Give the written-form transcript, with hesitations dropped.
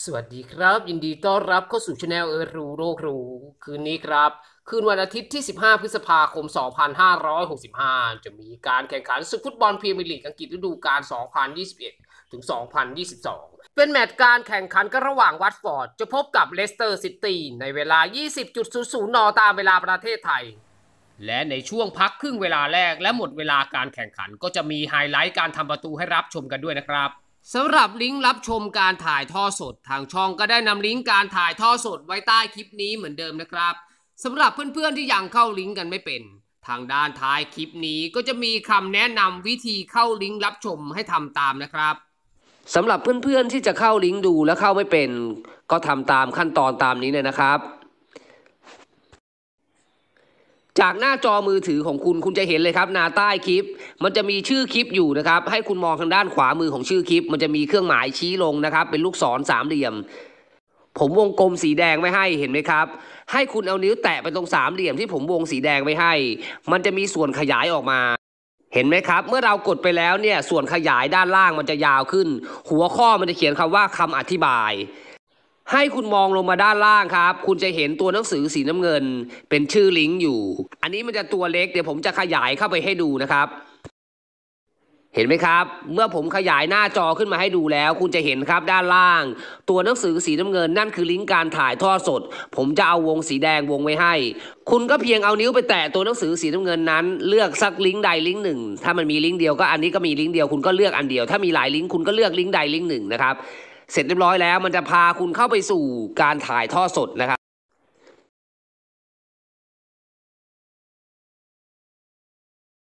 สวัสดีครับยินดีต้อนรับเข้าสู่ช anel รู้โรครู้คืนนี้ครับคืนวันอาทิตย์ที่15พฤษภาคม2565จะมีการแข่งขันศึกฟุตบอลพรีเมียร์ลีกอังกฤษฤดูกาล2021ถึง2022เป็นแมตช์การแข่งขันกันระหว่างวัตฟอร์ดจะพบกับเลสเตอร์ซิตี้ในเวลา 20.00 นตามเวลาประเทศไทยและในช่วงพักครึ่งเวลาแรกและหมดเวลาการแข่งขันก็จะมีไฮไลท์การทำประตูให้รับชมกันด้วยนะครับสำหรับลิงก์รับชมการถ่ายทอดสดทางช่องก็ได้นำลิงก์การถ่ายทอดสดไว้ใต้คลิปนี้เหมือนเดิมนะครับสำหรับเพื่อนๆที่ยังเข้าลิงก์กันไม่เป็นทางด้านท้ายคลิปนี้ก็จะมีคำแนะนำวิธีเข้าลิงก์รับชมให้ทำตามนะครับสำหรับเพื่อนๆที่จะเข้าลิงก์ดูและเข้าไม่เป็นก็ทำตามขั้นตอนตามนี้เลยนะครับจากหน้าจอมือถือของคุณจะเห็นเลยครับหน้าใต้คลิปมันจะมีชื่อคลิปอยู่นะครับให้คุณมองทางด้านขวามือของชื่อคลิปมันจะมีเครื่องหมายชี้ลงนะครับเป็นลูกศรสามเหลี่ยมผมวงกลมสีแดงไว้ให้เห็นไหมครับให้คุณเอานิ้วแตะไปตรงสามเหลี่ยมที่ผมวงสีแดงไว้ให้มันจะมีส่วนขยายออกมาเห็นไหมครับเมื่อเรากดไปแล้วเนี่ยส่วนขยายด้านล่างมันจะยาวขึ้นหัวข้อมันจะเขียนคำว่าคำอธิบายให้คุณมองลงมาด้านล่างครับคุณจะเห็นตัวหนังสือสีน้ำเงินเป็นชื่อลิงก์อยู่อันนี้มันจะตัวเล็กเดี๋ยวผมจะขยายเข้าไปให้ดูนะครับเห็นไหมครับเมื่อผมขยายหน้าจอขึ้นมาให้ดูแล้วคุณจะเห็นครับด้านล่างตัวหนังสือสีน้ำเงินนั่นคือลิงก์การถ่ายทอดสดผมจะเอาวงสีแดงวงไว้ให้คุณก็เพียงเอานิ้วไปแตะตัวหนังสือสีน้ำเงินนั้นเลือกสักลิงก์ใดลิงก์หนึ่งถ้ามันมีลิงก์เดียวก็อันนี้ก็มีลิงก์เดียวคุณก็เลือกอันเดียวถ้ามีหลายลิงก์คุณก็เลือกลิงก์ใดลิงก์หนึ่งนะครับเสร็จเรียบร้อยแล้วมันจะพาคุณเข้าไปสู่การถ่ายทอดสดนะครับ